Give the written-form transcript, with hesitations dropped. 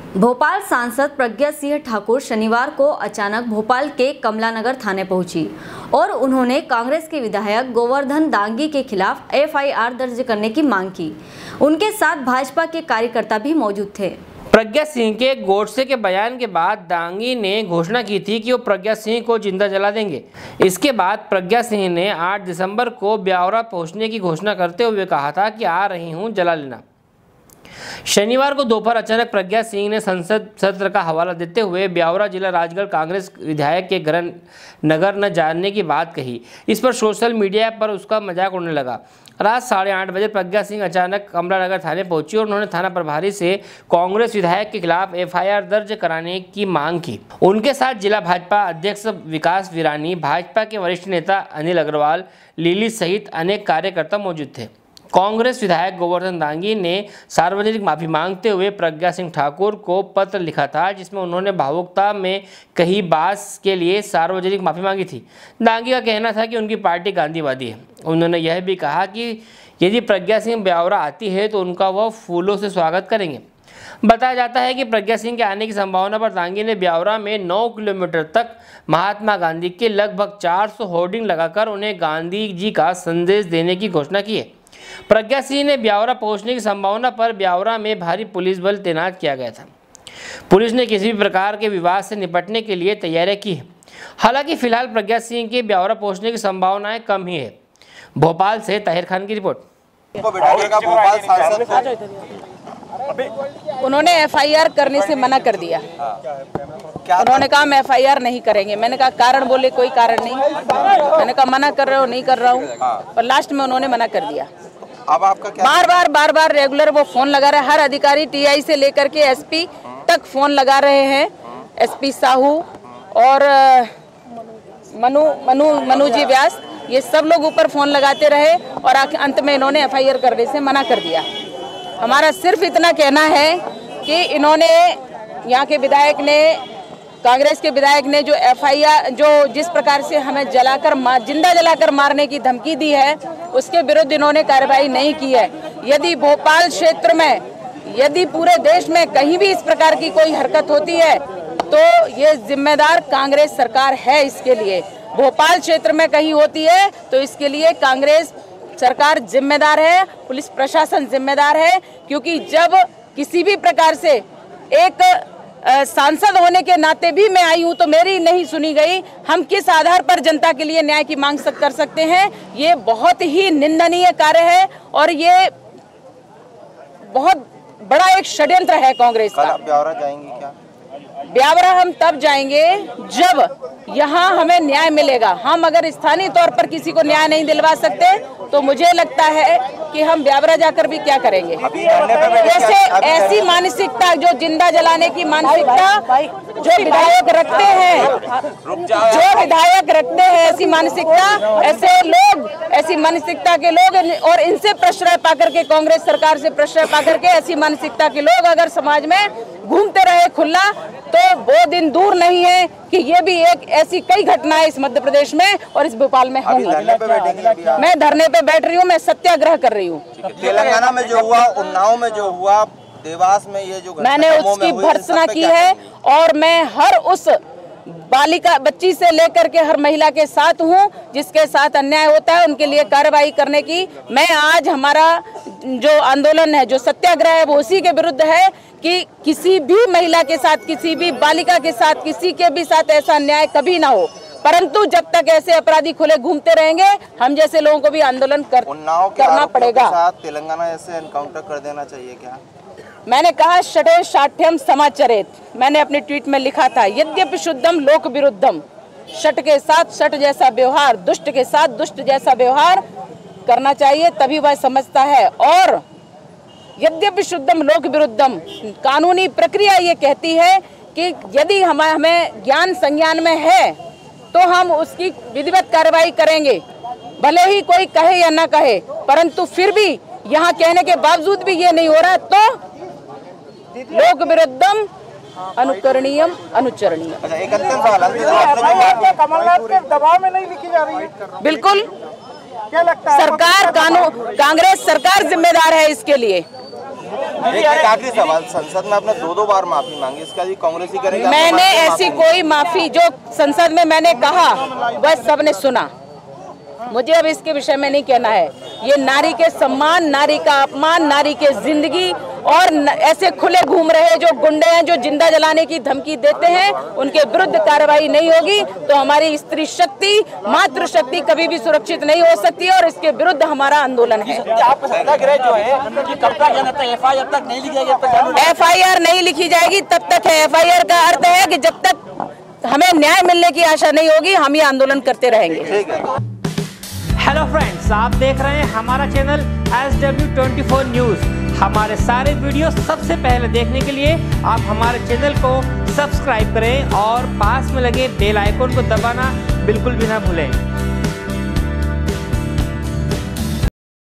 भोपाल सांसद प्रज्ञा सिंह ठाकुर शनिवार को अचानक भोपाल के कमलानगर थाने पहुंची और उन्होंने कांग्रेस के विधायक गोवर्धन दांगी के खिलाफ एफआईआर दर्ज करने की मांग की। उनके साथ भाजपा के कार्यकर्ता भी मौजूद थे। प्रज्ञा सिंह के गोडसे के बयान के बाद दांगी ने घोषणा की थी कि वो प्रज्ञा सिंह को जिंदा जला देंगे। इसके बाद प्रज्ञा सिंह ने 8 दिसंबर को ब्यावरा पहुंचने की घोषणा करते हुए कहा था कि आ रही हूं, जला लेना। शनिवार को दोपहर अचानक प्रज्ञा सिंह ने संसद सत्र का हवाला देते हुए ब्यावरा जिला राजगढ़ कांग्रेस विधायक के घर नगर न जाने की बात कही। इस पर सोशल मीडिया पर उसका मजाक उड़ने लगा। रात 8:30 बजे प्रज्ञा सिंह अचानक कमलानगर थाने पहुंची और उन्होंने थाना प्रभारी से कांग्रेस विधायक के खिलाफ एफआईआर दर्ज कराने की मांग की। उनके साथ जिला भाजपा अध्यक्ष विकास विरानी, भाजपा के वरिष्ठ नेता अनिल अग्रवाल, लीली सहित अनेक कार्यकर्ता मौजूद थे। कांग्रेस विधायक गोवर्धन दांगी ने सार्वजनिक माफी मांगते हुए प्रज्ञा सिंह ठाकुर को पत्र लिखा था, जिसमें उन्होंने भावुकता में कही बात के लिए सार्वजनिक माफी मांगी थी। दांगी का कहना था कि उनकी पार्टी गांधीवादी है। उन्होंने यह भी कहा कि यदि प्रज्ञा सिंह ब्यावरा आती है तो उनका वह फूलों से स्वागत करेंगे। बताया जाता है कि प्रज्ञा सिंह के आने की संभावना पर दांगी ने ब्यावरा में 9 किलोमीटर तक महात्मा गांधी के लगभग 400 होर्डिंग लगाकर उन्हें गांधी जी का संदेश देने की घोषणा की है। प्रज्ञा सिंह ने ब्यावरा पहुंचने की संभावना पर ब्यावरा में भारी पुलिस बल तैनात किया गया था। पुलिस ने किसी भी प्रकार के विवाद से निपटने के लिए तैयारी की है। हालांकि फिलहाल प्रज्ञा सिंह के ब्यावरा पहुंचने की संभावनाएं कम ही है। भोपाल से ताहिर खान की रिपोर्ट। उन्होंने एफआईआर करने से मना कर दिया। उन्होंने कहा हम एफआईआर नहीं करेंगे। मैंने कहा कारण बोले, कोई कारण नहीं। मैंने कहा मना कर रहे हो, नहीं कर रहा हूँ, पर लास्ट में उन्होंने मना कर दिया। अब आपका क्या बार बार रेगुलर वो फोन लगा रहे हैं। हर अधिकारी टीआई से लेकर के एसपी तक फोन लगा रहे हैं। एसपी साहू और मनु जी व्यास, ये सब लोग ऊपर फोन लगाते रहे और अंत में इन्होंने एफआईआर करने से मना कर दिया। हमारा सिर्फ इतना कहना है कि इन्होंने, यहाँ के विधायक ने, कांग्रेस के विधायक ने जो एफआईआर, जो जिस प्रकार से हमें जिंदा जलाकर मारने की धमकी दी है, उसके विरुद्ध इन्होंने कार्रवाई नहीं की है। यदि भोपाल क्षेत्र में, यदि पूरे देश में कहीं भी इस प्रकार की कोई हरकत होती है तो ये जिम्मेदार कांग्रेस सरकार है। इसके लिए भोपाल क्षेत्र में कहीं होती है तो इसके लिए कांग्रेस सरकार जिम्मेदार है, पुलिस प्रशासन जिम्मेदार है। क्योंकि जब किसी भी प्रकार से एक सांसद होने के नाते भी मैं आई हूं तो मेरी नहीं सुनी गई, हम किस आधार पर जनता के लिए न्याय की मांग कर सकते हैं? ये बहुत ही निंदनीय कार्य है और ये बहुत बड़ा एक षड्यंत्र है कांग्रेस का। ब्यावरा जाएंगी क्या? ब्यावरा हम तब जाएंगे जब यहाँ हमें न्याय मिलेगा। हम अगर स्थानीय तौर पर किसी को न्याय नहीं दिलवा सकते तो मुझे लगता है कि हम ब्यावरा जाकर भी क्या करेंगे। जैसे ऐसी मानसिकता, जो जिंदा जलाने की मानसिकता जो विधायक रखते हैं, ऐसी मानसिकता, ऐसे लोग, ऐसी मानसिकता के लोग और इनसे प्रश्रय पाकर के, कांग्रेस सरकार से प्रश्रय पाकर के ऐसी मानसिकता के लोग अगर समाज में घूमते रहे खुला तो वो दिन दूर नहीं है कि ये भी एक ऐसी कई घटनाएं इस मध्य प्रदेश में और इस भोपाल में होंगी। मैं धरने पे बैठ रही हूँ, मैं सत्याग्रह कर रही हूँ। तेलंगाना में जो हुआ, उन्नाव में जो हुआ, देवास में ये जो मैंने उसकी भर्त्सना की है और मैं हर उस बालिका, बच्ची से लेकर के हर महिला के साथ हूँ जिसके साथ अन्याय होता है, उनके लिए कार्रवाई करने की। मैं आज, हमारा जो आंदोलन है, जो सत्याग्रह है, वो उसी के विरुद्ध है कि किसी भी महिला के साथ, किसी भी बालिका के साथ, किसी के भी साथ ऐसा अन्याय कभी ना हो। परंतु जब तक ऐसे अपराधी खुले घूमते रहेंगे, हम जैसे लोगों को भी आंदोलन करना पड़ेगा। तेलंगाना ऐसे एनकाउंटर कर देना चाहिए क्या? मैंने कहा षडे शाठ्यम समाचरेत, मैंने अपने ट्वीट में लिखा था, यद्यपि शुद्धम लोक विरुद्धम, शट के साथ शट जैसा व्यवहार, दुष्ट के साथ दुष्ट जैसा व्यवहार करना चाहिए, तभी वह समझता है। और यद्यपि शुद्धम लोक विरुद्धम, कानूनी प्रक्रिया ये कहती है कि यदि हमें ज्ञान संज्ञान में है तो हम उसकी विधिवत कार्रवाई करेंगे, भले ही कोई कहे या ना कहे। परंतु फिर भी यहाँ कहने के बावजूद भी ये नहीं हो रहा तो लोक विरुद्धम अनुकरणीयम अनुचरणीय। कमलनाथ के दबाव में नहीं लिखी जा रही है? बिल्कुल, क्या लगता है सरकार, कानून, कांग्रेस सरकार जिम्मेदार है इसके लिए। एक आखिरी सवाल, संसद में आपने 2 बार माफी मांगी, इसका भी कांग्रेस ही करेगी? मैंने ऐसी कोई माफी जो संसद में मैंने कहा वह सबने सुना, मुझे अब इसके विषय में नहीं कहना है। ये नारी के सम्मान, नारी का अपमान, नारी के जिंदगी और ऐसे खुले घूम रहे जो गुंडे हैं जो जिंदा जलाने की धमकी देते हैं, उनके विरुद्ध कार्रवाई नहीं होगी तो हमारी स्त्री शक्ति, मातृशक्ति कभी भी सुरक्षित नहीं हो सकती और इसके विरुद्ध हमारा आंदोलन है। आप सत्याग्रह जो है कि कब तक एफआईआर तक नहीं लिखी जाएगी? एफआईआर नहीं लिखी जाएगी तब तक है। एफआईआर का अर्थ है कि जब तक हमें न्याय मिलने की आशा नहीं होगी हम ये आंदोलन करते रहेंगे। हेलो फ्रेंड्स, आप देख रहे हैं हमारा चैनल SW24 न्यूज़। हमारे सारे वीडियो सबसे पहले देखने के लिए आप हमारे चैनल को सब्सक्राइब करें और पास में लगे बेल आइकन को दबाना बिल्कुल भी ना भूलें।